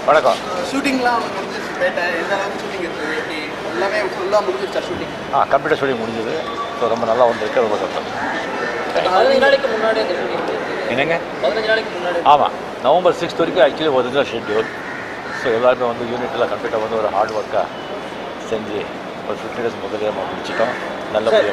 வணக்கம். ஷூட்டிங்லாம் முடிஞ்சிருச்சு. பேட்டை எந்த அளவுக்கு ஷூட்டிங் இருக்குது, எப்படி எல்லாமே ஃபுல்லாக முடிஞ்சிருச்சா ஷூட்டிங்? கம்ப்யூட்டர் ஷூட்டிங் முடிஞ்சது. ஸோ ரொம்ப நல்லா வந்திருக்கு, ரொம்ப சந்தோஷம். 15 நாளைக்கு முன்னாடி அந்த ஷூட்டிங் என்னங்க? 15 நாளைக்கு முன்னாடி. ஆமாம், நவம்பர் 6 வரைக்கும் ஆக்சுவலி ஒரிஜினல் ஷெட்யூல். ஸோ எல்லாருமே வந்து யூனிட்டில் கம்ப்யூட்டர் வந்து ஒரு ஹார்ட் ஒர்க்காக செஞ்சு ஒரு 15 டேஸ் முதலே நம்ம முடிச்சிட்டோம். நல்லபடியாக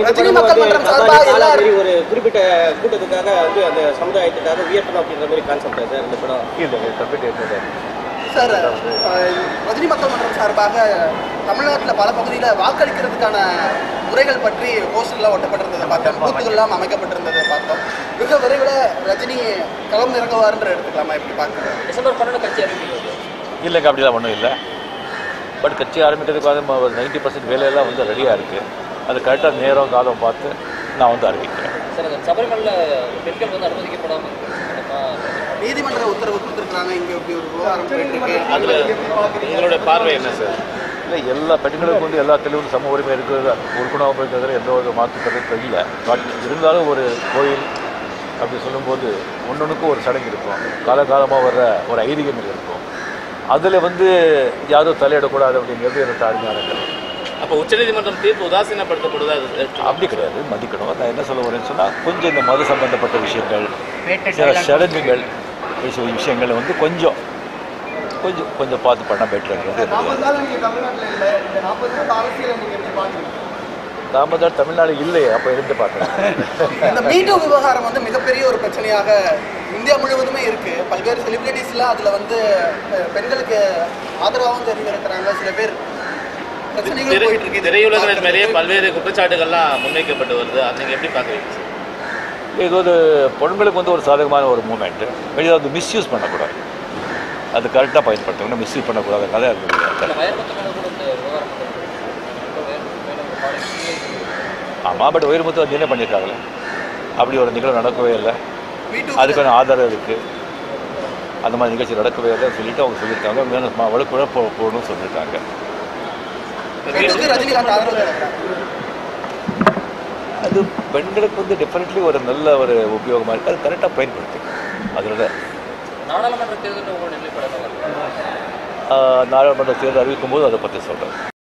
முடிச்சு ஒரு குறிப்பிட்ட கூட்டத்துக்காக வந்து அந்த சமுதாயத்துக்காக உயர்த்தணும் அப்படின்ற மாதிரி கான்செப்ட் சார் இந்த படம். இல்லை கம்ப்யூட்டர் சார், ரஜினி மக்கள் மன்றம் சார்பாக தமிழ்நாட்டில் பல பகுதியில் வாக்களிக்கிறதுக்கான முறைகள் பற்றி போஸ்டர்லாம் ஒட்டப்பட்டிருந்ததை பார்த்தோம். பூத்துகள்லாம் அமைக்கப்பட்டிருந்ததை பார்த்தோம். மிக விரைவில் ரஜினி களம் இறங்குவார்ன்ற எடுத்துக்கலாமா, எப்படி பார்க்குறேன்? டிசம்பர் 12 கட்சி அறிவிக்கிறது இல்லைங்க, அப்படிலாம் ஒன்றும் இல்லை. பட் கட்சி ஆரம்பிக்கிறதுக்கு வந்து ஒரு 90% வேலையெல்லாம் வந்து ரெடியாக இருக்குது. அது கரெக்டாக நேரம் காலம் பார்த்து நான் வந்து அறிவிக்கிறேன். சார், அந்த சபரிமலை பெண்கள் வந்து அனுமதிக்கப்படாமல் நீதிமன்ற உத்தரவு கொடுத்துருக்காங்க. இங்கே இப்படி ஒரு விவகாரம் போயிட்டுருக்கு. அதில் உங்களோட பார்வை என்ன சார்? இல்லை, எல்லா பெண்களுக்கும் வந்து எல்லா தெளிவும் சம உரிமை இருக்கிறது, உறுப்பினராக இருக்கிறதுல எந்த ஒரு மாற்று கருத்து இல்லை. பட் இருந்தாலும் ஒரு கோயில் அப்படி சொல்லும்போது ஒன்னொன்றுக்கும் ஒரு சடங்கு இருக்கும், காலகாலமாக வர்ற ஒரு ஐதீகங்கள் இருக்கும். அதில் வந்து யாரும் தலையிடக்கூடாது அப்படிங்கிறது எனக்கு தாழ்மையானங்கள். அப்போ உச்சநீதிமன்றம் தீர்ப்பு உதாசீனப்படுத்தப்படுதா? அப்படி கிடையாது, மதிக்கணும். நான் என்ன சொல்ல வரேன்னு சொன்னால், கொஞ்சம் இந்த மத சம்பந்தப்பட்ட விஷயங்கள், சில சடங்குகள் விஷயங்களை வந்து கொஞ்சம் கொஞ்சம் கொஞ்சம் பார்த்து பண்ணால் பெட்டருங்கிறது. 40 நாள் நீங்கள் தமிழ்நாட்டில் இல்லை, இந்த 40 நாள் அரசியலை நீங்கள் எப்படி பார்க்குறீங்க? 40 நாள் தமிழ்நாடு இல்லையே, அப்போ இருந்து பார்க்குறேன். இந்த மீட்டூ விவகாரம் வந்து மிகப்பெரிய ஒரு பிரச்சனையாக இந்தியா முழுவதுமே இருக்குது. பல்வேறு செலிபிரிட்டிஸ்லாம் அதில் வந்து பெண்களுக்கு ஆதரவாகவும் தெரிவிக்கிறாங்க. சில பேர் பிரச்சனைகள் போயிட்டு இருக்கு. திரையுலகினர் மேலேயே பல்வேறு குற்றச்சாட்டுகள்லாம் முன்வைக்கப்பட்டு வருது. அதை நீங்கள் எப்படி பார்க்குறீங்க சார்? இது ஒரு பெண்களுக்கு வந்து ஒரு சாதகமான ஒரு மூமெண்ட்டு. வெளியே வந்து மிஸ்யூஸ் பண்ணக்கூடாது, அது கரெக்டாக பயன்படுத்தணும். மிஸ்யூஸ் பண்ணக்கூடாது கதை இருக்குது. ஆமாம், பட் உயர்முத்து வந்து என்ன பண்ணியிருக்காங்களே, அப்படி ஒரு நிகழ்வு நடக்கவே இல்லை. அதுக்கான ஆதாரம் இருக்குது. அந்த மாதிரி நிகழ்ச்சி நடக்கவே இல்லை சொல்லிட்டு அவங்க சொல்லியிருக்காங்க. மேலும் வழக்குழ போகணும்னு சொல்லியிருக்காங்க. அது பெண்களுக்கு வந்து டெஃபினெட்லி ஒரு நல்ல ஒரு உபயோகமாக இருக்குது. அது கரெக்டாக பயன்படுத்தி அதனால நாடாளுமன்ற தேர்தலில் உங்களோட நிலைப்பட நாடாளுமன்ற தேர்தல் அறிவிக்கும் போது அதை பற்றி சொல்கிறேன்.